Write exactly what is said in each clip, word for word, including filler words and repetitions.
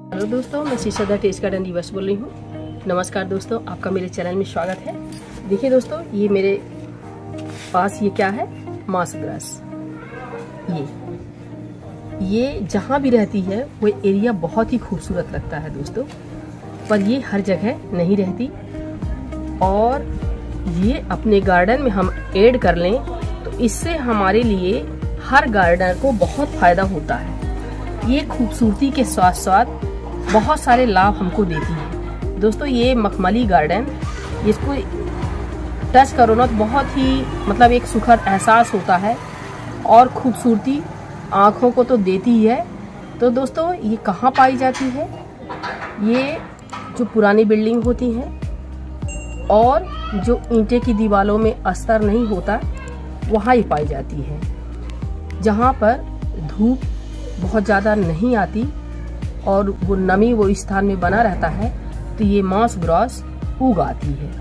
Hello दोस्तों, मैं शीशा टेस्ट गार्डन रिवर्स बोल रही हूँ। नमस्कार दोस्तों, आपका मेरे चैनल में स्वागत है। देखिए दोस्तों, ये मेरे पास ये क्या है, मॉस ग्रास। ये ये जहाँ भी रहती है वो एरिया बहुत ही खूबसूरत लगता है दोस्तों, पर ये हर जगह नहीं रहती और ये अपने गार्डन में हम ऐड कर लें तो इससे हमारे लिए हर गार्डन को बहुत फायदा होता है। ये खूबसूरती के साथ साथ बहुत सारे लाभ हमको देती है दोस्तों। ये मखमली गार्डन, इसको टच करो ना तो बहुत ही मतलब एक सुखद एहसास होता है और खूबसूरती आँखों को तो देती ही है। तो दोस्तों, ये कहाँ पाई जाती है? ये जो पुरानी बिल्डिंग होती हैं और जो ईंटे की दीवारों में अस्तर नहीं होता, वहाँ ये पाई जाती है। जहाँ पर धूप बहुत ज़्यादा नहीं आती और वो नमी वो स्थान में बना रहता है, तो ये मॉस ग्रास उग आती है।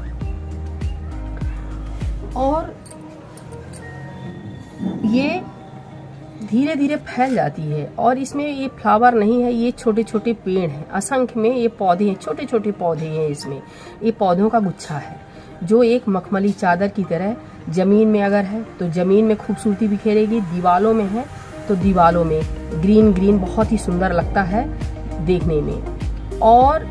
और ये धीरे धीरे फैल जाती है और इसमें ये फ्लावर नहीं है, ये छोटे छोटे पेड़ हैं, असंख्य में ये पौधे हैं, छोटे छोटे पौधे हैं। इसमें ये पौधों का गुच्छा है जो एक मखमली चादर की तरह जमीन में अगर है तो जमीन में खूबसूरती बिखेरेगी, दीवालों में है तो दीवालों में ग्रीन ग्रीन बहुत ही सुंदर लगता है देखने में। और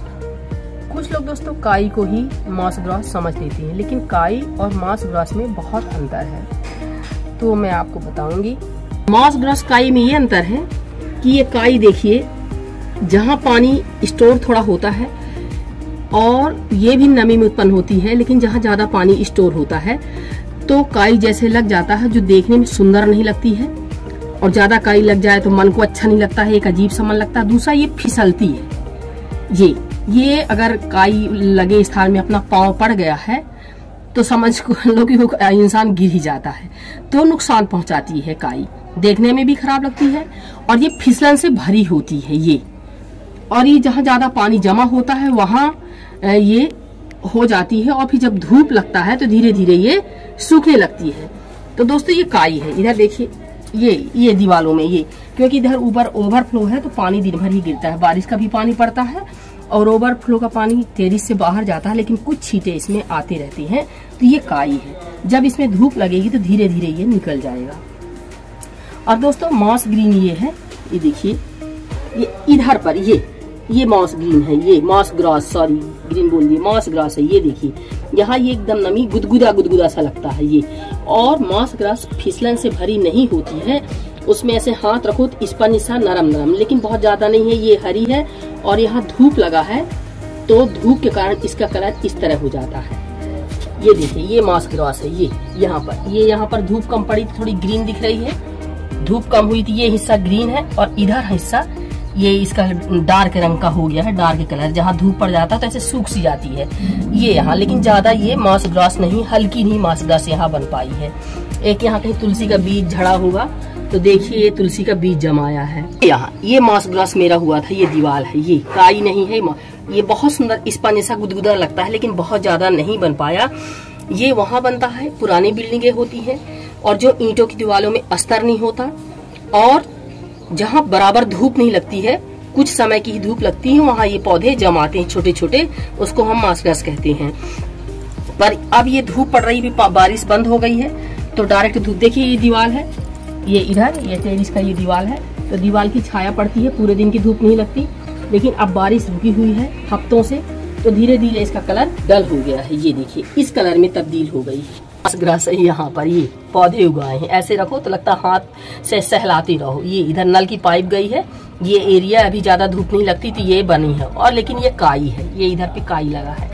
कुछ लोग दोस्तों काई को ही मॉस ग्रास समझ लेते हैं, लेकिन काई और मॉस ग्रास में बहुत अंतर है। तो मैं आपको बताऊंगी मॉस ग्रास काई में ये अंतर है कि ये काई देखिए, जहाँ पानी स्टोर थोड़ा होता है और ये भी नमी में उत्पन्न होती है, लेकिन जहाँ ज्यादा पानी स्टोर होता है तो काई जैसे लग जाता है जो देखने में सुंदर नहीं लगती है, और ज्यादा काई लग जाए तो मन को अच्छा नहीं लगता है, एक अजीब सा मन लगता है। दूसरा, ये फिसलती है। ये ये अगर काई लगे स्थान में अपना पांव पड़ गया है तो समझ लो कि वो इंसान गिर ही जाता है, तो नुकसान पहुंचाती है काई। देखने में भी खराब लगती है और ये फिसलन से भरी होती है ये। और ये जहाँ ज्यादा पानी जमा होता है वहां ये हो जाती है और फिर जब धूप लगता है तो धीरे धीरे ये सूखने लगती है। तो दोस्तों, ये काई है। इधर देखिए, ये ये दीवारों में ये, क्योंकि इधर ऊपर ओवरफ्लो है तो पानी दिन भर ही गिरता है, बारिश का भी पानी पड़ता है और ओवरफ्लो का पानी टेरिस से बाहर जाता है, लेकिन कुछ छींटे इसमें आती रहती हैं। तो ये काई है, जब इसमें धूप लगेगी तो धीरे धीरे ये निकल जाएगा। और दोस्तों, मॉस ग्रीन ये है, ये देखिए, ये इधर पर ये ये मॉस ग्रीन है, ये मॉस ग्रास, सॉरी ग्रीन बोल दिए, मॉस ग्रास है। ये देखिए, यहाँ ये एकदम नमी गुदगुदा गुदगुदा सा लगता है ये। और मॉस ग्रास फिसलन से भरी नहीं होती है, उसमें ऐसे हाथ रखो तो इस पर निशा नरम नरम, लेकिन बहुत ज्यादा नहीं है। ये हरी है और यहाँ धूप लगा है तो धूप के कारण इसका कलर इस तरह हो जाता है। ये देखिए, ये मॉस ग्रास है। ये यहाँ पर ये यहाँ पर धूप कम पड़ी थोड़ी ग्रीन दिख रही है, धूप कम हुई थी, ये हिस्सा ग्रीन है और इधर हिस्सा ये इसका डार्क रंग का हो गया है, डार्क कलर। जहाँ धूप पड़ जाता है तो ऐसे सूख सी जाती है ये यहाँ, लेकिन ज्यादा ये मॉस ग्रास नहीं, हल्की नहीं मॉस ग्रास यहाँ बन पाई है। एक यहाँ कहीं तुलसी का बीज झड़ा होगा तो देखिए, ये तुलसी का बीज जमाया है यहाँ। ये मॉस ग्रास मेरा हुआ था, ये दीवार है, ये काई नहीं है। ये बहुत सुंदर स्पंज जैसा गुदगुदा लगता है, लेकिन बहुत ज्यादा नहीं बन पाया। ये वहाँ बनता है, पुरानी बिल्डिंगें होती है और जो ईंटों की दीवारों में अस्तर नहीं होता और जहाँ बराबर धूप नहीं लगती है, कुछ समय की ही धूप लगती है, वहाँ ये पौधे जमाते हैं छोटे छोटे, उसको हम मॉस ग्रास कहते हैं। पर अब ये धूप पड़ रही, भी बारिश बंद हो गई है तो डायरेक्ट धूप, देखिए ये दीवार है, ये इधर ये टेरिस का ये दीवार है, तो दीवार की छाया पड़ती है, पूरे दिन की धूप नहीं लगती। लेकिन अब बारिश रुकी हुई है हफ्तों से तो धीरे धीरे इसका कलर डल हो गया है। ये देखिए, इस कलर में तब्दील हो गई है। मॉस ग्रास है, यहाँ पर ये पौधे उगाए हैं, ऐसे रखो तो लगता हाथ से सहलाते रहो। ये इधर नल की पाइप गई है, ये एरिया अभी ज्यादा धूप नहीं लगती तो ये बनी है। और लेकिन ये काई है, ये इधर पे काई लगा है।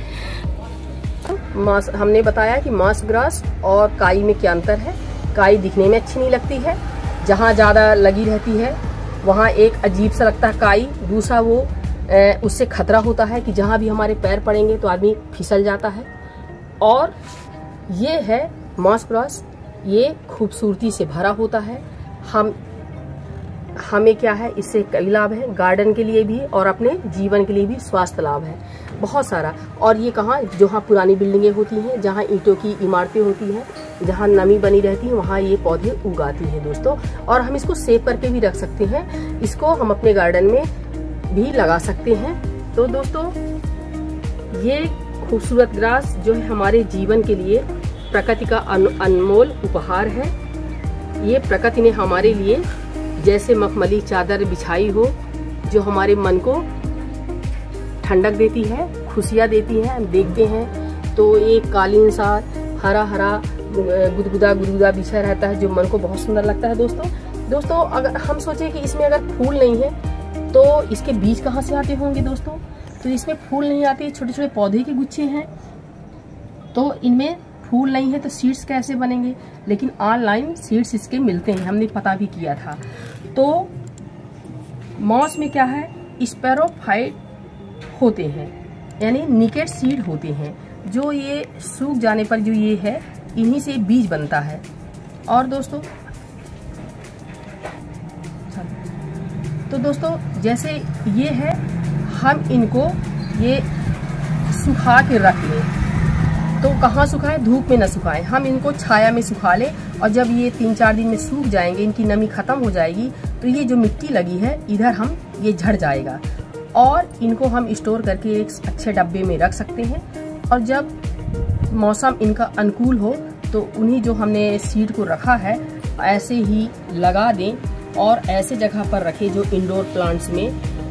मॉस, हमने बताया कि मॉस ग्रास और काई में क्या अंतर है। काई दिखने में अच्छी नहीं लगती है, जहाँ ज्यादा लगी रहती है वहाँ एक अजीब सा लगता है काई। दूसरा, वो उससे खतरा होता है कि जहाँ भी हमारे पैर पड़ेंगे तो आदमी फिसल जाता है। और ये है मॉस ग्रास, ये खूबसूरती से भरा होता है। हम हमें क्या है, इससे कई लाभ है, गार्डन के लिए भी और अपने जीवन के लिए भी स्वास्थ्य लाभ है बहुत सारा। और ये कहाँ, जहाँ पुरानी बिल्डिंगें होती हैं, जहाँ ईंटों की इमारतें होती हैं, जहाँ नमी बनी रहती है, वहाँ ये पौधे उगाती हैं दोस्तों। और हम इसको सेव करके भी रख सकते हैं। इसको हम अपने गार्डन में भी लगा सकते हैं। तो दोस्तों ये खूबसूरत ग्रास जो है हमारे जीवन के लिए प्रकृति का अनमोल उपहार है। ये प्रकृति ने हमारे लिए जैसे मखमली चादर बिछाई हो, जो हमारे मन को ठंडक देती है, खुशियाँ देती है। हम देखते हैं तो एक कालीन सा हरा हरा गुदगुदा गुदगुदा बिछा रहता है, जो मन को बहुत सुंदर लगता है। दोस्तों दोस्तों अगर हम सोचें कि इसमें अगर फूल नहीं है तो इसके बीज कहाँ से आते होंगे दोस्तों? तो इसमें फूल नहीं आते, छोटे छोटे पौधे के गुच्छे हैं, तो इनमें फूल नहीं है तो सीड्स कैसे बनेंगे? लेकिन ऑनलाइन सीड्स इसके मिलते हैं, हमने पता भी किया था। तो मॉस में क्या है, स्पैरोफाइट होते हैं, यानी निकेट सीड होते हैं, जो ये सूख जाने पर जो ये है इन्हीं से बीज बनता है। और दोस्तों तो दोस्तों जैसे ये है, हम इनको ये सुखा के रख लें, तो कहाँ सुखाएं? धूप में न सुखाएं, हम इनको छाया में सुखा लें। और जब ये तीन चार दिन में सूख जाएंगे, इनकी नमी खत्म हो जाएगी, तो ये जो मिट्टी लगी है इधर हम ये झड़ जाएगा और इनको हम स्टोर करके एक अच्छे डब्बे में रख सकते हैं। और जब मौसम इनका अनुकूल हो तो उन्हीं जो हमने सीड को रखा है ऐसे ही लगा दें और ऐसे जगह पर रखें जो इंडोर प्लांट्स में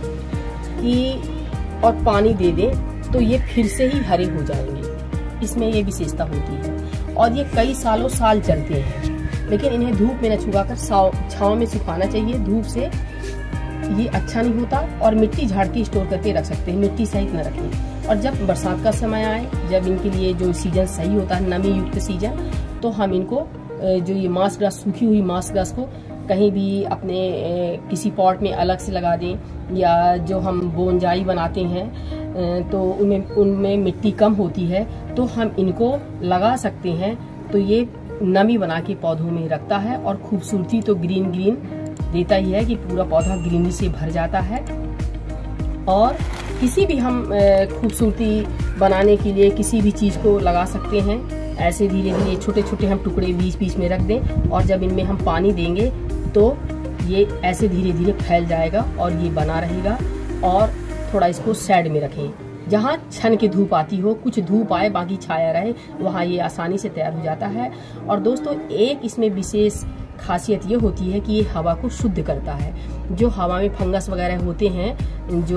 कि और पानी दे दें तो ये फिर से ही हरे हो जाएंगे। इसमें ये विशेषता होती है और ये कई सालों साल चलते हैं। लेकिन इन्हें धूप में न छुपाकर छांव में सुखाना चाहिए, धूप से ये अच्छा नहीं होता। और मिट्टी झाड़ के स्टोर करके रख सकते हैं, मिट्टी सहित न रखें। और जब बरसात का समय आए, जब इनके लिए जो सीजन सही होता है, नमी युक्त सीजन, तो हम इनको जो ये मास ग्रास, सूखी हुई मास ग्रास को कहीं भी अपने किसी पॉट में अलग से लगा दें, या जो हम बोनजाई बनाते हैं तो उनमें उनमें मिट्टी कम होती है तो हम इनको लगा सकते हैं। तो ये नमी बना के पौधों में रखता है और खूबसूरती तो ग्रीन ग्रीन देता ही है कि पूरा पौधा ग्रीनरी से भर जाता है। और किसी भी हम खूबसूरती बनाने के लिए किसी भी चीज़ को लगा सकते हैं। ऐसे धीरे धीरे छोटे छोटे हम टुकड़े बीच बीच में रख दें और जब इनमें हम पानी देंगे तो ये ऐसे धीरे धीरे फैल जाएगा और ये बना रहेगा। और थोड़ा इसको साइड में रखें, जहाँ छन की धूप आती हो, कुछ धूप आए बाकी छाया रहे, वहाँ ये आसानी से तैयार हो जाता है। और दोस्तों एक इसमें विशेष खासियत ये होती है कि ये हवा को शुद्ध करता है। जो हवा में फंगस वगैरह होते हैं, जो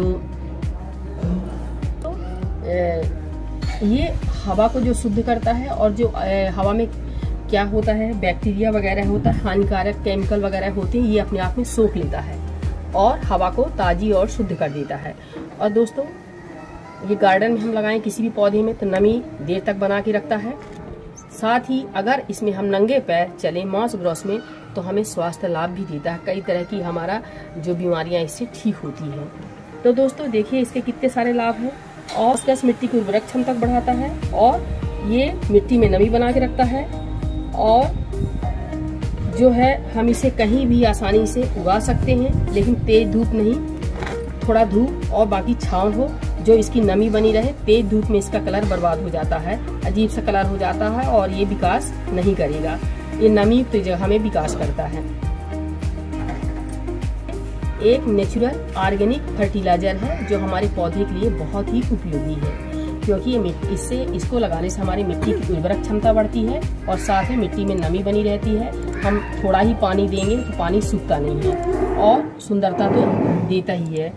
तो ये हवा को जो शुद्ध करता है और जो हवा में क्या होता है, बैक्टीरिया वगैरह होता है, हानिकारक केमिकल वगैरह होते हैं, ये अपने आप में सोख लेता है और हवा को ताजी और शुद्ध कर देता है। और दोस्तों ये गार्डन में हम लगाएं किसी भी पौधे में तो नमी देर तक बना के रखता है। साथ ही अगर इसमें हम नंगे पैर चलें मॉस ग्रास में तो हमें स्वास्थ्य लाभ भी देता है, कई तरह की हमारा जो बीमारियां इससे ठीक होती हैं। तो दोस्तों देखिए इसके कितने सारे लाभ हैं। और प्लस मिट्टी की उर्वरक क्षमता बढ़ाता है और ये मिट्टी में नमी बना के रखता है और जो है हम इसे कहीं भी आसानी से उगा सकते हैं, लेकिन तेज धूप नहीं, थोड़ा धूप और बाकी छांव हो जो इसकी नमी बनी रहे। तेज धूप में इसका कलर बर्बाद हो जाता है, अजीब सा कलर हो जाता है और ये विकास नहीं करेगा। ये नमी युक्त जगह में विकास करता है। एक नेचुरल ऑर्गेनिक फर्टिलाइजर है जो हमारे पौधे के लिए बहुत ही उपयोगी है, क्योंकि ये मिट्टी इससे इसको लगाने से हमारी मिट्टी की उर्वरक क्षमता बढ़ती है और साथ में मिट्टी में नमी बनी रहती है। हम थोड़ा ही पानी देंगे तो पानी सूखता नहीं है और सुंदरता तो देता ही है।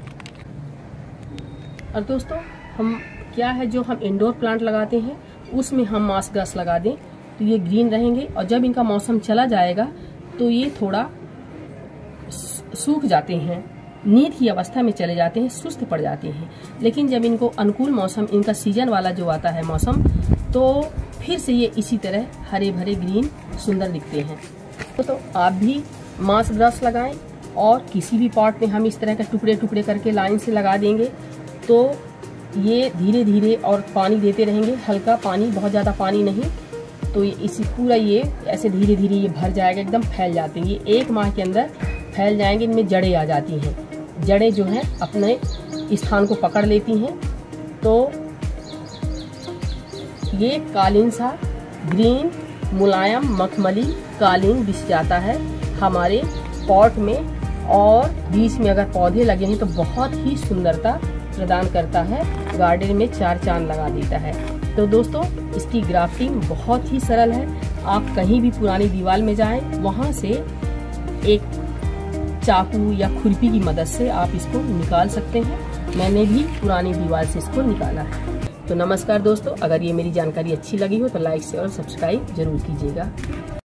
और दोस्तों हम क्या है जो हम इंडोर प्लांट लगाते हैं उसमें हम मास ग्रास लगा दें तो ये ग्रीन रहेंगे और जब इनका मौसम चला जाएगा तो ये थोड़ा सूख जाते हैं, नींद की अवस्था में चले जाते हैं, सुस्त पड़ जाते हैं। लेकिन जब इनको अनुकूल मौसम, इनका सीजन वाला जो आता है मौसम, तो फिर से ये इसी तरह हरे भरे ग्रीन सुंदर दिखते हैं। तो, तो आप भी मास ग्रास लगाएं और किसी भी पॉट में हम इस तरह के टुकड़े टुकड़े करके लाइन से लगा देंगे तो ये धीरे धीरे और पानी देते रहेंगे, हल्का पानी, बहुत ज़्यादा पानी नहीं, तो ये इसी पूरा ये ऐसे धीरे धीरे ये भर जाएगा, एकदम फैल जाते हैं। ये एक माह के अंदर फैल जाएंगे, इनमें जड़ें आ जाती हैं, जड़ें जो हैं अपने स्थान को पकड़ लेती हैं। तो ये कालीन सा ग्रीन मुलायम मखमली कालीन बिछ जाता है हमारे पॉट में और बीच में अगर पौधे लगे हैं तो बहुत ही सुंदरता प्रदान करता है, गार्डन में चार चांद लगा देता है। तो दोस्तों इसकी ग्राफ्टिंग बहुत ही सरल है। आप कहीं भी पुरानी दीवार में जाएं, वहां से एक चाकू या खुरपी की मदद से आप इसको निकाल सकते हैं। मैंने भी पुरानी दीवार से इसको निकाला है। तो नमस्कार दोस्तों, अगर ये मेरी जानकारी अच्छी लगी हो तो लाइक शेयर और सब्सक्राइब जरूर कीजिएगा।